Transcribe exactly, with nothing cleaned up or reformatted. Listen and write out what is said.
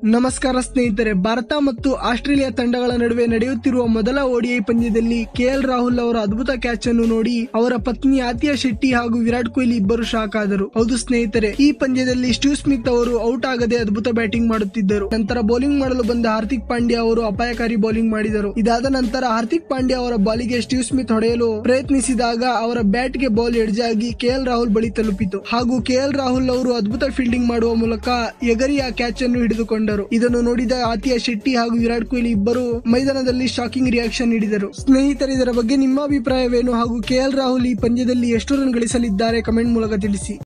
ನಮಸ್ಕಾರ ಸ್ನೇಹಿತರೆ, ಭಾರತ ಮತ್ತು ಆಸ್ಟ್ರೇಲಿಯಾ ತಂಡಗಳ ನಡುವೆ ನಡೆಯುತ್ತಿರುವ ಮೊದಲ ಓಡಿಐ ಪಂದ್ಯದಲ್ಲಿ ಕೆಎಲ್ ರಾಹುಲ್ ಅವರ ಅದ್ಭುತ ಕ್ಯಾಚ್ ಅನ್ನು ನೋಡಿ ಅವರ ಪತ್ನಿ ಆತಿಯಾ ಶೆಟ್ಟಿ ಹಾಗೂ ವಿರಾಟ್ ಕೊಹ್ಲಿ ಇಬ್ಬರು ಶಾಕ್ ಆದರು. ಹೌದು ಸ್ನೇಹಿತರೆ, ಈ ಪಂದ್ಯದಲ್ಲಿ ಸ್ಟೀವ್ ಸ್ಮಿತ್ ಅವರು ಔಟ್ ಆಗದೆ ಅದ್ಭುತ ಬ್ಯಾಟಿಂಗ್ ಮಾಡುತ್ತಿದ್ದರು. ನಂತರ ಬೌಲಿಂಗ್ ಮಾಡಲು ಬಂದ ಹಾರ್ದಿಕ್ ಪಾಂಡ್ಯ ಅವರು ಅಪಾಯಕಾರಿ ಬೌಲಿಂಗ್ ಮಾಡಿದರು. ಇದಾದ ನಂತರ ಹಾರ್ದಿಕ್ ಪಾಂಡ್ಯ ಅವರ ಬಾಲಿಗೆ ಸ್ಟೀವ್ ಸ್ಮಿತ್ ಹೊಡೆಯಲು ಪ್ರಯತ್ನಿಸಿದಾಗ ಅವರ ಬ್ಯಾಟ್ ಗೆ ಬಾಲ್ ಎಡ್ಜ್ ಆಗಿ ಕೆಎಲ್ ರಾಹುಲ್ ಬಳಿ ತಲುಪಿತು ಹಾಗೂ ಕೆಎಲ್ ರಾಹುಲ್ ಅವರು ಅದ್ಭುತ ಫೀಲ್ಡಿಂಗ್ ಮಾಡುವ ಮೂಲಕ ಎಗರಿ ಆ ಕ್ಯಾಚ್ ಅನ್ನು ಹಿಡಿದುಕೊಂಡರು. ಇದನ್ನು ನೋಡಿದ ಆತಿಯಾ ಶೆಟ್ಟಿ ಹಾಗೂ ವಿರಾಟ್ ಕೊಹ್ಲಿ ಇಬ್ಬರು ಮೈದಾನದಲ್ಲಿ ಶಾಕಿಂಗ್ ರಿಯಾಕ್ಷನ್ ನೀಡಿದರು. ಸ್ನೇಹಿತರೆ, ಇದರ ಬಗ್ಗೆ ನಿಮ್ಮ ಅಭಿಪ್ರಾಯವೇನು ಹಾಗೂ ಕೆಎಲ್ ರಾಹುಲ್ ಈ ಪಂದ್ಯದಲ್ಲಿ ಎಷ್ಟು ರನ್ ಗಳಿಸಲಿದ್ದಾರೆ ಕಮೆಂಟ್ ಮೂಲಕ ತಿಳಿಸಿ.